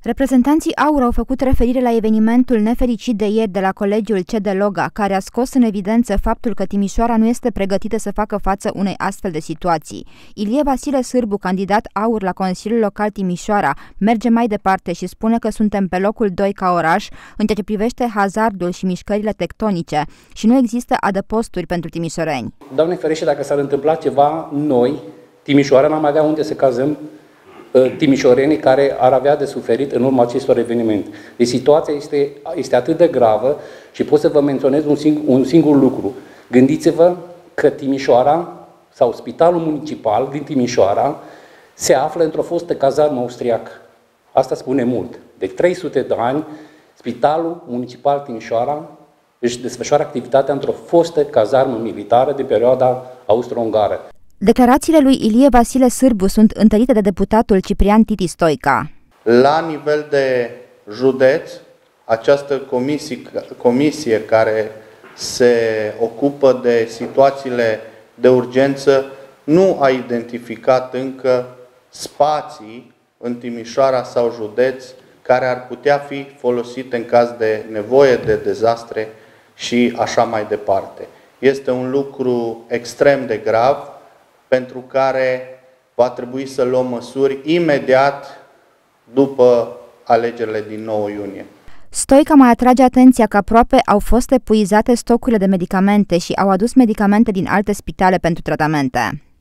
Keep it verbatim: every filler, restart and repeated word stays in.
Reprezentanții AUR au făcut referire la evenimentul nefericit de ieri de la Colegiul C de Loga, care a scos în evidență faptul că Timișoara nu este pregătită să facă față unei astfel de situații. Ilie Vasile Sârbu, candidat AUR la Consiliul Local Timișoara, merge mai departe și spune că suntem pe locul doi ca oraș în ceea ce privește hazardul și mișcările tectonice și nu există adăposturi pentru timișoreni. Doamne ferește, dacă s-ar întâmpla ceva, noi, Timișoara, n-am avea unde să cazăm timișorenii care ar avea de suferit în urma acestor evenimente. Deci situația este, este atât de gravă și pot să vă menționez un singur, un singur lucru. Gândiți-vă că Timișoara sau Spitalul Municipal din Timișoara se află într-o fostă cazarmă austriacă. Asta spune mult. De trei sute de ani, Spitalul Municipal Timișoara își desfășoară activitatea într-o fostă cazarmă militară de perioada austro-ungară. Declarațiile lui Ilie Vasile Sârbu sunt întărite de deputatul Ciprian Titi Stoica. La nivel de județ, această comisie, comisie care se ocupă de situațiile de urgență nu a identificat încă spații în Timișoara sau județ care ar putea fi folosite în caz de nevoie de dezastre și așa mai departe. Este un lucru extrem de grav, pentru care va trebui să luăm măsuri imediat după alegerile din nouă iunie. Stoica mai atrage atenția că aproape au fost epuizate stocurile de medicamente și au adus medicamente din alte spitale pentru tratamente.